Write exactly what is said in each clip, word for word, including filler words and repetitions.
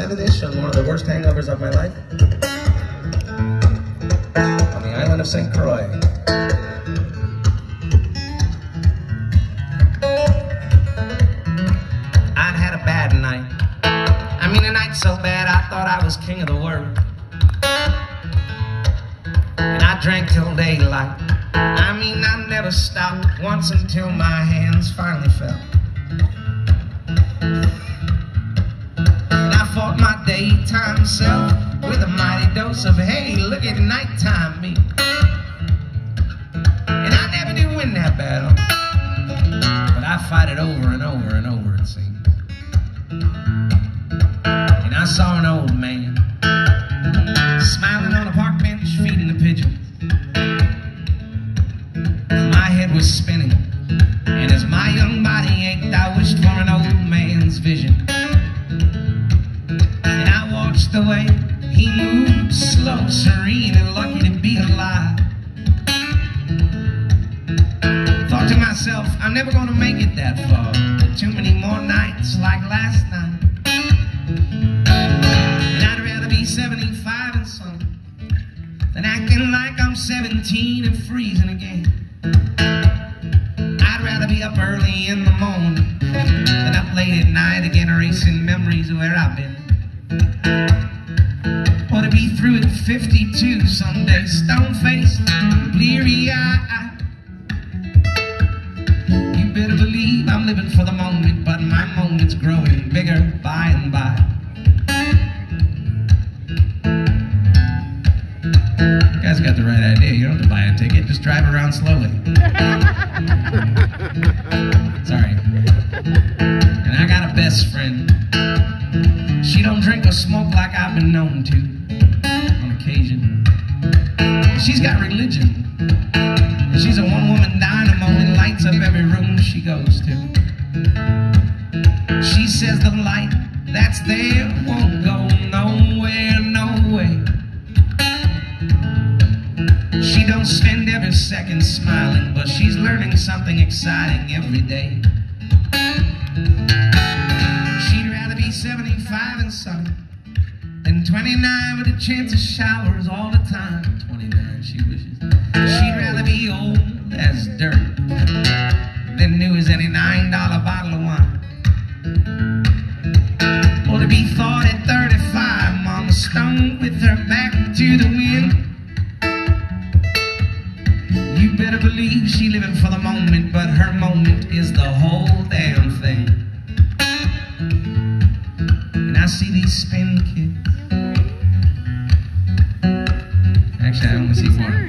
percent of this on one of the worst hangovers of my life. On the island of Saint Croix. I'd had a bad night. I mean, a night so bad I thought I was king of the world. And I drank till daylight. I mean, I never stopped once until my hands finally fell. And I fought my daytime self with a mighty dose of, hey, look at nighttime me. And I never do win that battle, but I fight it over and over and over, it seems. And I saw an old man smiling on a park bench, feeding the pigeons. My head was spinning, and as my young body ached, I wished for an old man's vision. And I watched the way he moved, slow, serene, and lucky to be alive. Thought to myself, I'm never gonna make it that far. Too many more nights like last night. And I'd rather be seventy-five and something than acting like I'm seventeen and freezing again. I'd rather be up early in the morning than up late at night again, erasing memories of where I've been. Or to be through at fifty-two someday, stone-faced, bleary-eyed. You better believe I'm living for the moment, but my moment's growing bigger by and by. You guys got the right idea. You don't have to buy a ticket, just drive around slowly. Sorry. And I got a best friend. She don't drink or smoke like I've been known to on occasion. She's got religion. She's a one-woman dynamo and lights up every room she goes to. She says the light that's there won't go nowhere, no way. She don't spend every second smiling, but she's learning something exciting every day. She'd rather be seventy-five and sunny than twenty-nine with a chance of showers all the time. twenty-nine, she wishes. She'd rather be old as dirt than new as any nine dollar bottle of wine. Or to be thought at thirty-five on the stone with her back to the wind. You better believe she living for the moment, but her moment is the whole damn thing. And I see these spin kids. Actually, I only see one.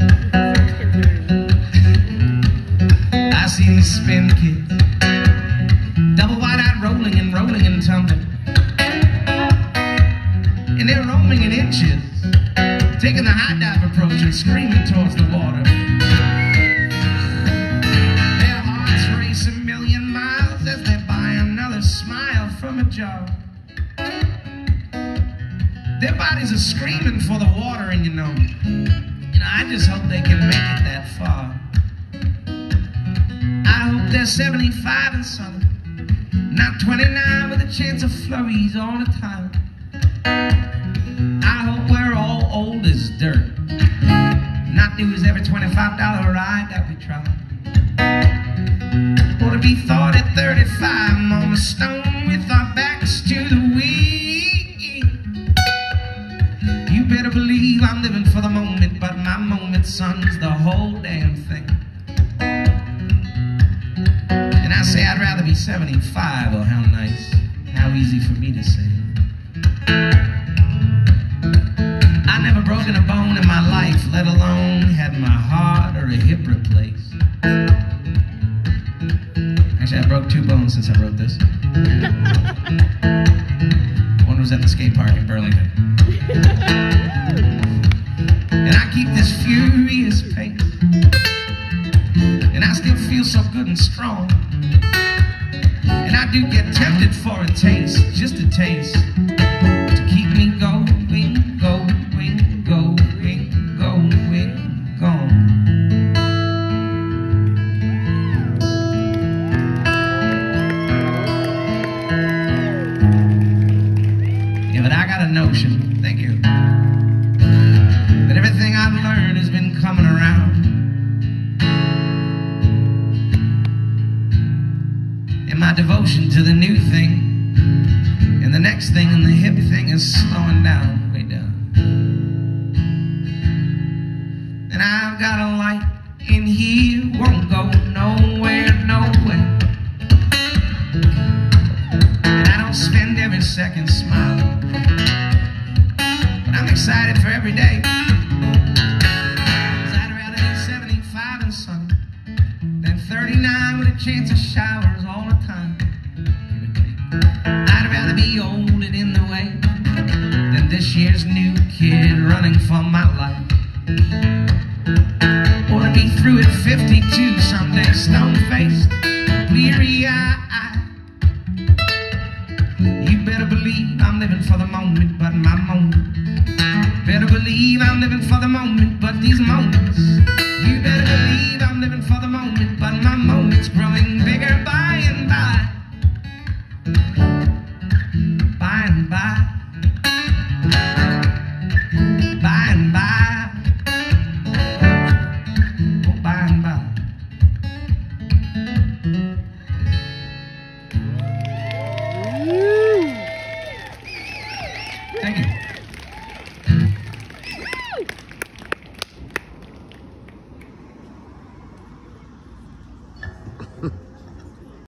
I see these spin kids, double wide-eyed, rolling and rolling and tumbling. And they're roaming in inches, taking the high dive approach and screaming towards the water. Their hearts race a million miles as they buy another smile from a jar. Their bodies are screaming for the water, and you know, you know, I just hope they can make it that far. I hope they're seventy-five and something, not twenty-nine with a chance of flurries all the time. I hope we're all old as dirt, not do as every twenty-five dollar ride that we try. Or to be thought at thirty-five on the stone with our backs to the wind. You better believe I'm living for the moment, but my moment, son's the whole damn thing. And I say I'd rather be seventy-five, oh how nice, how easy for me to say. I never broken a bone in my life, let alone had my heart or a hip replaced. Actually, I broke two bones since I wrote this. One was at the skate park in Burlington. And I keep this furious pace, and I still feel so good and strong. And I do get tempted for a taste, just a taste, to keep me going, going, going, going, going. but I got a notion, thank you, that everything I've learned has been coming around. And my devotion to the new thing, and the next thing, and the hip thing is slowing down, way down. And I've got a light in here, won't go nowhere, nowhere. And I don't spend every second smiling, but I'm excited for every day. 'Cause I'd rather be seventy-five and sunny than thirty-nine with a chance of showers all the time. I'd rather be old and in the way than this year's new kid running for my life. Or to be through at fifty-two someday, stone-faced, bleary-eyed. You better believe I'm living for the moment, but my moment. Better believe I'm living for the moment, but these moments. You better believe I'm living for the moment, but my moment's growing bigger by and by. By and by. By and by. Oh, by and by.